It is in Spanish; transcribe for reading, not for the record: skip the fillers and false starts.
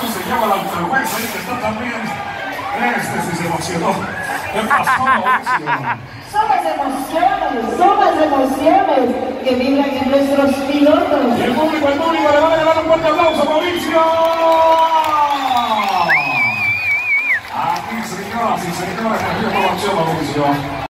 se llama la vergüenza y que está también. Este sí se emocionó. ¿Qué pasó, Mauricio? Son las emociones que vibran en nuestros pilotos. Y el público le va a regalar un fuerte aplauso a Mauricio. Aquí, señoras y señores, aquí está la acción, Mauricio.